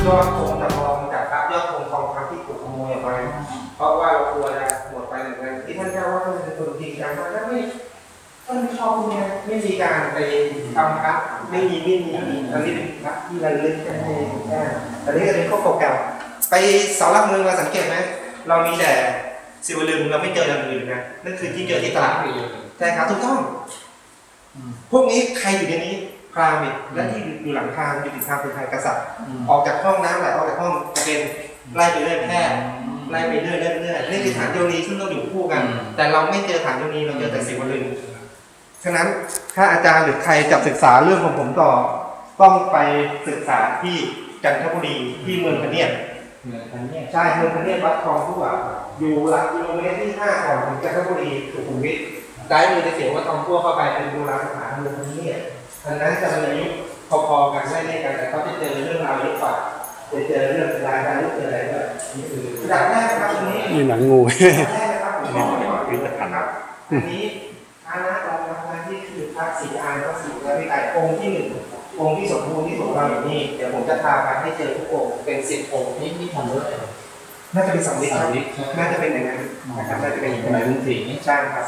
ยอดธงจำลองจากพระยอดธงทองคำที่ถูกขโมยไปเพราะว่าเรากลัวจะหมดไปเหมือนกันที่ท่านเจ้าว่าท่านเป็นคนจริงจังมากท่านไม่ชอบเนี่ยไม่มีการไปทำพระไม่มีตอนนี้เป็นพระที่ระลึกแค่ตอนนี้ก็เป็นข้อเก่าไปเสาหลักเมืองมาสังเกตไหมเรามีแต่ศิวลึงเราไม่เจออย่างอื่นนะนั่นคือที่เจอที่ตลาดใช่ครับถูกต้องพวกนี้ใครอยู่ในนี้พราหมณ์และที่อยู่หลังคาอยู่ติดทางเป็นทางกษัตริย์ออกจากห้องน้ำไหลออกจากห้องจะเป็นไล่ไปเรื่อยแพร่ไล่ไปเรื่อยนี่คือฐานโยนีซึ่งต้องอยู่คู่กันแต่เราไม่เจอฐานโยนีเราเจอแต่ศิวลึงฉะนั้นถ้าอาจารย์หรือใครจะศึกษาเรื่องของผมต่อต้องไปศึกษาที่จันทบุรีที่เมืองพะเนียดใช่เมืองพะเนียดวัดทองทั่วอยู่หลักกิโลเมตรที่5ก่อนถึงจันทบุรีสุขุมวิทได้มือจะเสียว่าทองทั่วเข้าไปเป็นโบราณสถานเมืองพะเนียดอันนั้นจะมีอายุพอๆกันไม่กันแต่เขาจะเจอเรื่องราวเยอะกว่าจะเจอเรื่องรายการเจออะไรก็นี่คือระดับแรกครับตรงนี้นี่หนังงูแรกนะครับผมบอกวิทยาศาสตร์อันนี้อาณาจักรนั้นที่คือพระศรีอานพระศรีและวิไลองค์ที่1องค์ที่สมบูรณ์ที่สุดเราอย่างนี้เดี๋ยวผมจะพาไปให้เจอทุกองค์เป็น10 องค์นี่ทำด้วยน่าจะเป็นสำลิดครับน่าจะเป็นอย่างนั้นนะครับน่าจะเป็นอย่างนั้นใช่ครับ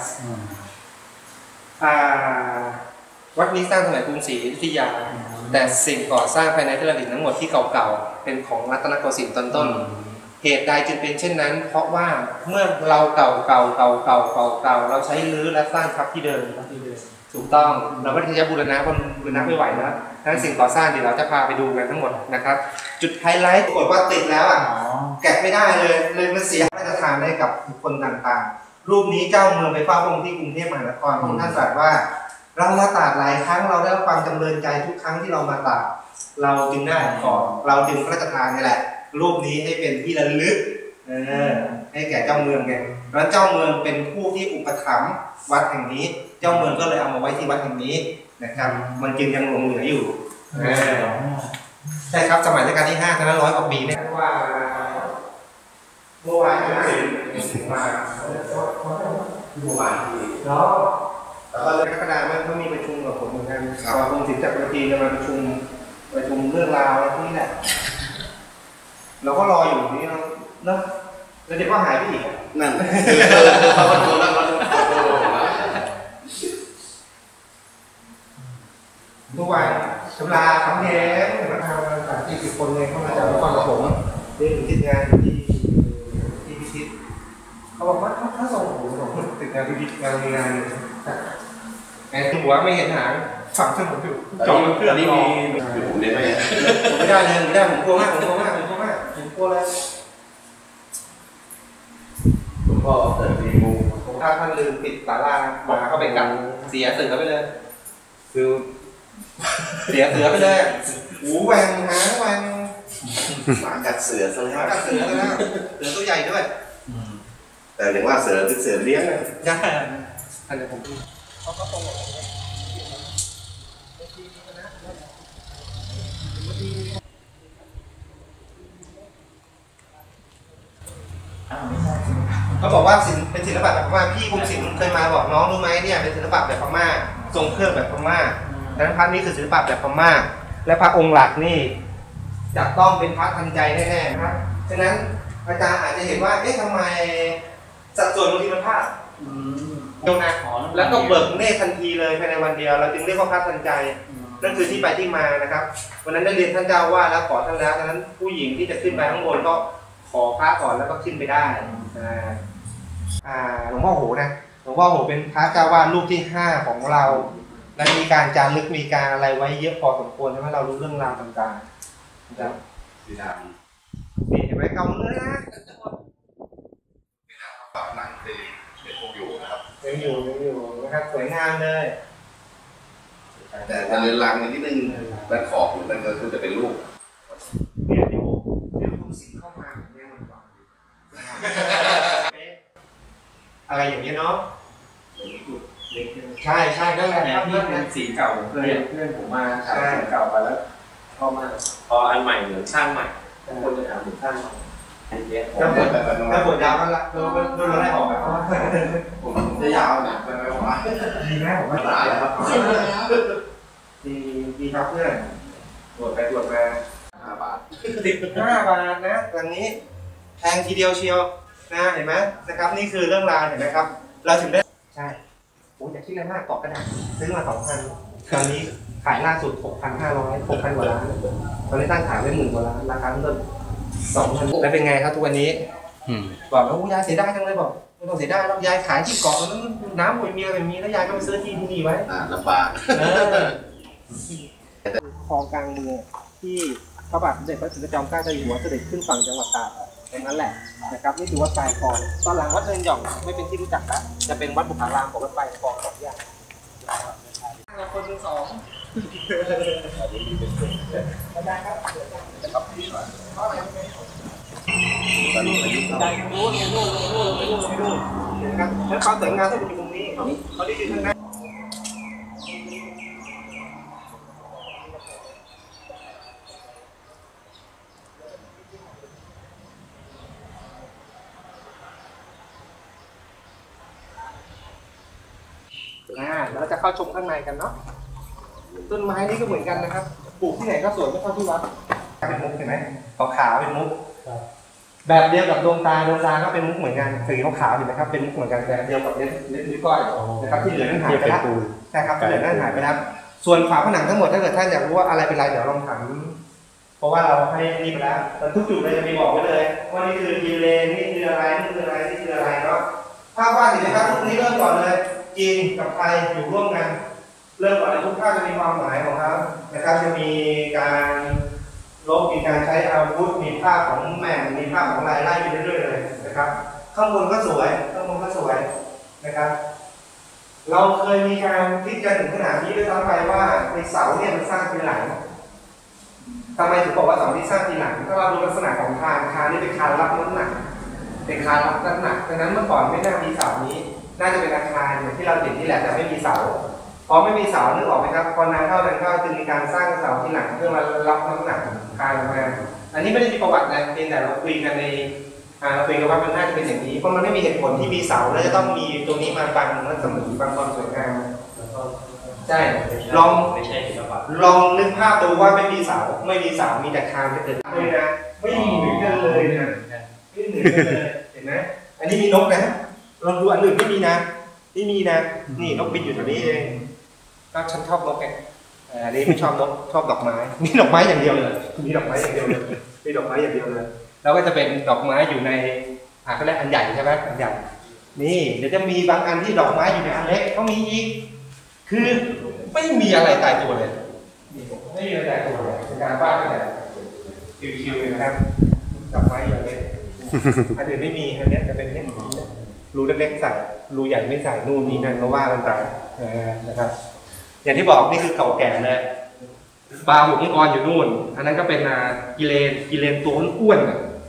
วัดนี้สร้างสมัยกรุงศรีอยุธยาแต่สิ่งก่อสร้างภายในเทพฤทธิ์ทั้งหมดที่เก่าๆเป็นของรัตนโกสินทร์ต้นเหตุใดจึงเป็นเช่นนั้นเพราะว่าเมื่อเราเก่าเราใช้รื้อและสร้างทับที่เดิมถูกต้องเราไม่ได้จะบูรณะเพราะบูรณะไม่ไหวแล้วดังนั้นสิ่งก่อสร้างเดี๋ยวเราจะพาไปดูกันทั้งหมดนะครับจุดไฮไลท์ปรากฏว่าติดแล้วแกะไม่ได้เลยมันเสียมาตรฐานให้กับบุคคลต่างๆรูปนี้เจ้าเมืองไปเฝ้าพระองค์ที่กรุงเทพมหานครพระองค์ท่านตรัสว่าเรามาตากหลายครั้งเราได้รับความจำเริญใจทุกครั้งที่เรามาตากเราจึงได้ขอเราจึงพระราชทานนี่แหละรูปนี้ให้เป็นที่ระลึกให้แก่เจ้าเมืองไงแล้วเจ้าเมืองเป็นผู้ที่อุปถัมภ์วัดแห่งนี้เจ้าเมืองก็เลยเอามาไว้ที่วัดแห่งนี้นะครับมันจึงยังหลงเหลืออยู่ใช่ครับสมัยรัชกาลที่5ทั้ง100 กว่าปีเนี่ยว่าเมื่อวานมาเนาะแล้วก็กระดาษมันก็มีประชุมกับผมเหมือนกันพอผมถึงจากประทีจะมาประชุมเรื่องราวอะไรพวกนี้แหละเราก็รออยู่นี่เนาะแล้วเดี๋ยวก็หายไปอีกนั่นเขาก็โดนแล้วทุกวันชำระคำแย้งมาทำ30 คนเลยเข้ามาจากนครปฐมเรื่องติดงานที่พิชิตเขาบอกว่าถ้าส่งผมติดงานพิชิตงานไอ้หัวไม่เห็นหางฝังเส้นผมอยู่จอมันเพื่อนนี่มีผมได้ไหมไม่ได้เลยไม่ได้ผมกลัวมากผมกลัวเลยคุณพ่อเกิดมีงูถ้าท่านลืมปิดตาล่ามาเข้าไปกัดเสียเสือไปเลยคือเสียเสือไปเลยหูแหวงหางแหวงหมากัดเสือซะแล้วกัดเสือแล้วเสือตัวใหญ่ด้วยแต่เรียกว่าเสือเป็นเสือเลี้ยงนะใช่อันนี้ผมเขาก็ตรงเขาบอกว่าเป็นศิลปะแบบพม่าพี่กรุงศรีเคยมาบอกน้องรู้ไหมเนี่ยเป็นศิลปะแบบพม่าทรงเครื่องแบบพม่าดังนั้นพระนี่คือศิลปะแบบพม่าและพระองค์หลักนี่จะต้องเป็นพระทันใจแน่ๆนะครับฉะนั้นอาจารย์อาจจะเห็นว่าเอ๊ะทำไมสัดส่วนบางทีมันพลาดตรงนั้นแล้วก็เบิกเนตรทันทีเลยภายในวันเดียวเราจึงเรียกว่าพระทันใจนั่นคือที่ไปที่มานะครับวันนั้นได้เรียนท่านเจ้าว่าแล้วขอท่านแล้วฉะนั้นผู้หญิงที่จะขึ้นไปข้างบนก็ขอพระก่อนแล้วก็ขึ้นไปได้หลวงพ่อโหนะหลวงพ่อโหเป็นพระเจ้าวาดรูปที่5ของเราและมีการจารึกมีการอะไรไว้เยอะพอสมควรทำให้เรารู้เรื่องราวต่างๆนะครับสีดำนี่เห็นไหมเก่าเลยนะปากหนังเป็นคงอยู่นะครับยังอยู่นะครับสวยงามเลยแต่ถ้าเรือนรังนิดนึงด้านขอบอยู่นั่นก็คือจะเป็นรูปเนี่ยเดี๋ยวคุณสิงเข้ามาเนี่ยมันก่อนอะไรอย่างนี้เนาะใช่นั่นแหละครับนี่เป็นสีเก่าเพื่อนผมมาถามสีเก่ามาแล้วพออันใหม่เหมือนสร้างใหม่คนจะถามเหมือนสร้างใหม่ถ้าปวดยาวนั่นแหละโดนเราได้ออกแบบผมจะยาวนะเป็นไงผมว่าดีนะผมว่าตายแล้วครับดีครับเพื่อนตรวจไปตรวจมา 5 บาท 15 บาทนะหลังนี้แพงทีเดียวเชียวนะเห็นไหมนะครับนี่คือเรื่องราวเห็นไหมครับเราถึงได้ใช่โอ้ยอย่าคิดอะไรมากกรอบกระดาษซื้อมา 2,000 ตอนนี้ขายล่าสุด 6,500 6,000 กว่าล้านตอนนี้ตั้งขายไว้10,000 กว่าล้านราคาเริ่ม 2,000 แล้วเป็นไงครับทุกวันนี้บอกแล้วยายเสียดายจังเลยบอกไม่ต้องเสียดายแล้วยายขายที่เกาะนั้นน้ำไม่มีอะไรไม่มีแล้วยายก็ไปซื้อที่นี่ไว้ลำบากคลองกลางเมืองที่พระบาทสมเด็จพระจุลจอมเกล้าเจ้าอยู่หัวเสด็จขึ้นฝั่งจังหวัดตากตรงนั้นแหละนะครับนี่คือวัดปลายคลองตอนหลังวัดเนินหย่องไม่เป็นที่รู้จักแล้วจะเป็นวัดบุพารามของวัดปลายคลองสองอย่างเราคนที่สองได้ครับได้รู้นะครับแล้วความสวยงามที่อยู่ตรงนี้เขาได้ยืนข้างหน้าเราจะเข้าชมข้างในกันเนาะต้นไม้นี่ก็เหมือนกันนะครับปลูกที่ไหนก็สวยไม่เท่าที่วัดเป็นมุกเห็นไหมขาวๆเป็นมุกแบบเดียวกับดวงตาก็เป็นมุกเหมือนกันสีขาวๆเห็นไหมครับเป็นมุกเหมือนกันแบบเดียวกับเล็บนิ้วก้อยนะครับที่เหลือนั่นหายไปแล้วใช่ครับที่เหลือนั่นหายไปแล้วส่วนฝาผนังทั้งหมดถ้าเกิดท่านอยากรู้ว่าอะไรเป็นอะไรเดี๋ยวลองถามเพราะว่าเราให้นี่ไปแล้วทุกจุดเลยจะมีบอกไว้เลยว่านี่คือกิเลนนี่คืออะไรนี่คืออะไรนี่คืออะไรเนาะภาพวาดเห็นไหมครับพวกนี้เริ่มก่อนเลยจีนกับไทยอยู่ร่วมกันเริ่มก่อนเลยทุกภาพจะมีความหมายของเขานะครับจะมีการลบมีการใช้อาวุธมีภาพของแม่มีภาพของลายไล่ไปเรื่อยๆเลยนะครับข้างบนก็สวยนะครับเราเคยมีการคิดกันถึงขนาดนี้ด้วยซ้ำไปว่าในเสาเนี่ยมันสร้างทีหลังทำไมถึงบอกว่าเสาที่สร้างทีหลังถ้าเราดูลักษณะของคานนี่เป็นคานรับน้ำหนักเป็นคานรับน้ำหนักดังนั้นเมื่อก่อนไม่น่ามีเสานี้น่าจะเป็นอาคารอย่างที่เราเห็นนี่แหละแต่ไม่มีเสาพอไม่มีเสานึกออกไหมครับพอนานเข้าจึงมีการสร้างเสาที่หลังเพื่อมารับน้ำหนักคานมาอันนี้ไม่ได้มีประวัตินะเพียงแต่เราคุยกันในเราคุยกันว่ามันน่าจะเป็นอย่างนี้เพราะมันไม่มีเหตุผลที่มีเสาแล้วจะต้องมีตรงนี้มาบังรัศมีบังความสวยงามใช่ลองนึกภาพดูว่าไม่มีเสามีแต่คานจะเกิดเลยนะไม่เหมือนกันเลยนะไม่เหมือนกันเลยเห็นไหมอันนี้มีนกนะลองดูอันอื่นไม่มีนะนี่นกบินอยู่แถวนี้เองก็ฉันชอบนกไงอันนี้ไม่ชอบนกชอบดอกไม้มีดอกไม้อย่างเดียวเลยแล้วก็จะเป็นดอกไม้อยู่ในเขาเรียกอันใหญ่ใช่ไหมอันใหญ่นี่เดี๋ยวจะมีบางอันที่ดอกไม้อยู่ในอันเล็กก็มีอีกคือไม่มีอะไรตายตัวเลยไม่มีอะไรตายตัวเลยเป็นการบ้านแต่คิวๆนะครับดอกไม้อย่างเล็กอันอื่นไม่มีอันนี้จะเป็นแค่รูเล็กๆใส่รูใหญ่ไม่ใส่นู่นนี่นั่นก็ว่ากันไปนะครับอย่างที่บอกนี่คือเก่าแก่เลยปลาหมึกมังกรอยู่นู่นอันนั้นก็เป็นกิเลนตัวอ้วน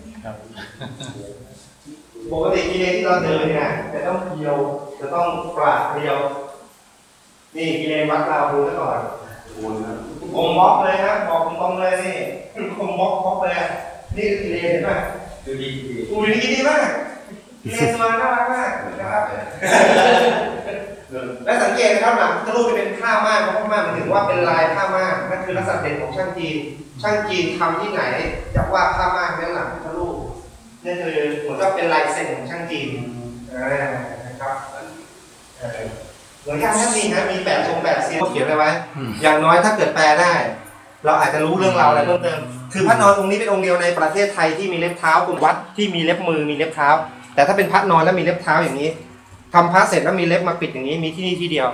ปกติกิเลนที่เราเดินเนี่ยจะต้องเพียวจะต้องปราดเพียวนี่กิเลนวัดเราดูซะก่อนคมบล็อกเลยนะบอกตรงเลยนี่คมบล็อกเลยนี่คือกิเลนเห็นไหมดูดีมากกิเลนมาน่ารักมากนะครับและสังเกตนะครับหลังพุทธรูปจะเป็นผ้าม่านเพราะผ้าม่านมันถึงว่าเป็นลายผ้าม่านนั่นคือลักษณะเด่นของช่างจีนทำที่ไหนจะว่าผ้าม่านเป็นหลังพุทธรูปนี่คือเหมือนกับเป็นลายเซ็นของช่างจีนนะครับเหมือนกันมีแปะเสียงเขียนอะไรไว้อย่างน้อยถ้าเกิดแปลได้เราอาจจะรู้เรื่องราวอะไรเพิ่มเติมคือพระนอนองค์นี้เป็นองค์เดียวในประเทศไทยที่มีเล็บเท้าเป็นวัดที่มีเล็บมือมีเล็บเท้าแต่ถ้าเป็นพระนอนแล้วมีเล็บเท้าอย่างนี้ทำพระเสร็จแล้วมีเล็บมาปิดอย่างนี้มีที่นี่ที่เดียว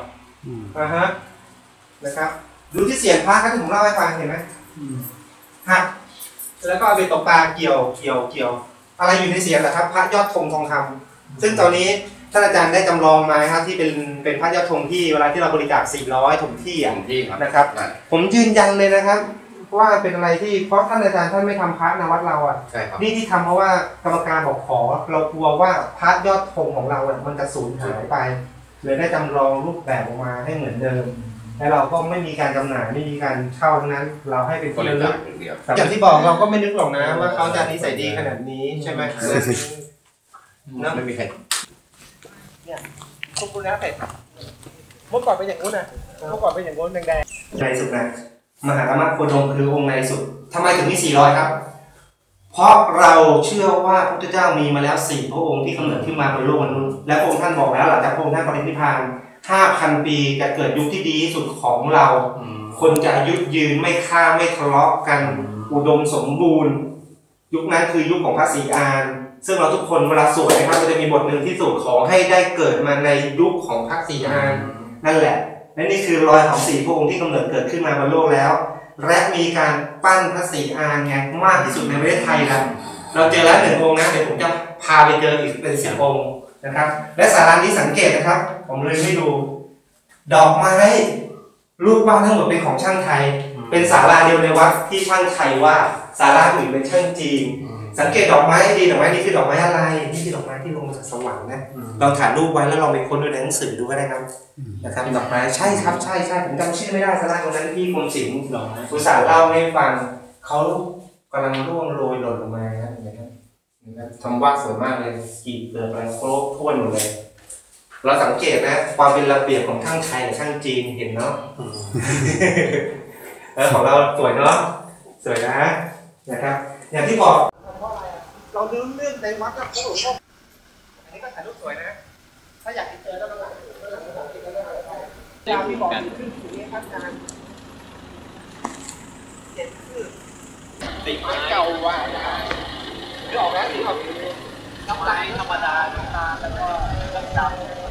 นะครับดูที่เสียงพระที่ผมเล่าให้ฟังเห็นไหมหักแล้วก็เอาไปตกปลาเกี่ยวอะไรอยู่ในเสียงแหละครับพระยอดธงทองคำซึ่งตอนนี้ท่านอาจารย์ได้จำลองมาครับที่เป็นพระยอดธงที่เวลาที่เราบริจาค400ถุงที่นะครับผมยืนยันเลยนะครับว่าเป็นอะไรที่เพราะท่านอาจารย์ท่านไม่ทำพระในวัดเรานี่ที่ทำเพราะว่ากรรมการบอกขอเรากลัวว่าพระยอดธงของเรามันจะสูญหายไปเลยได้จำลองรูปแบบออกมาให้เหมือนเดิมและเราก็ไม่มีการจำหน่ายไม่มีการเช่าทั้งนั้นเราให้เป็นที่ระลึกอย่างที่บอกเราก็ไม่นึกหรอกนะว่าเขาจะนิสัยดีขนาดนี้ใช่ไหมไม่มีใครเนี่ยคุณนะเสร็จเมื่อก่อนเป็นอย่างนู้นนะเมื่อก่อนเป็นอย่างนู้นแดงๆในสุดนะมหาธรรมโคดมคือองค์ในสุดทำไมถึงมี400ครับเพราะเราเชื่อว่าพระพุทธเจ้ามีมาแล้ว4พระองค์ที่กำเนิดขึ้นมาบนโลกมนุษย์และพระองค์ท่านบอกแล้วหลังจากพระองค์ท่านปรินิพพาน 5,000 ปีจะเกิดยุคที่ดีที่สุดของเราคนจะอายุยืนไม่ฆ่าไม่ทะเลาะกันอุดมสมบูรณ์ยุคนั้นคือยุคของพระศรีอานซึ่งเราทุกคนเวลาสวดนะครับจะมีบทหนึ่งที่สวดขอให้ได้เกิดมาในยุคของพระศรีอานนั่นแหละและนี่คือรอยของ4พระองค์ที่กำเนิดเกิดขึ้นมาบนโลกแล้วและมีการปั้นพระศรีอานไงมากที่สุดในประเทศไทยแล้วเราเจอแล้ว1องค์นะเดี๋ยวผมจะพาไปเจออีกเป็น10องค์นะครับและศาลานี้สังเกตนะครับผมเลยให้ดูดอกไม้รูปวาดทั้งหมดเป็นของช่างไทยเป็นศาลาเดียวในวัดที่ช่างไทยว่าศาลาอื่นเป็นช่างจีนสังเกตดอกไม้ดีดอกไม้นี้คือดอกไม้อะไรนี่คือดอกไม้ที่ลงมาจากสวรรค์นะเราถ่ายรูปไว้แล้วเราไปค้นดูในหนังสือดูก็ได้ครับนะครับดอกไม้ใช่ครับใช่ผมจำชื่อไม่ได้ศาลาตรงนั้นพี่คมสิงห์อุตส่าห์เล่าให้ฟังเขากำลังร่วงโรยหล่นลงมานะครับทำวาดสวยมากเลยกีบเกิดอะไรครบถ้วนหมดเลยเราสังเกตนะความเป็นระเบียบของช่างไทยกับช่างจีนเห็นเนาะของเราสวยเนาะสวยนะครับอย่างที่บอกเราเรื่องในวัดกับพระหลวงพ่ออันนี้ก็ถ่ายรูปสวยนะถ้าอยากเจอแล้วเราที่บอกขึ้นถึงนี้ครับอาจารย์เจ็ดคือติดไม้เก่าว่ะคือออกแล้วถึงออกน้ำลายธรรมดาน้ำตาแล้วก็น้ำดำ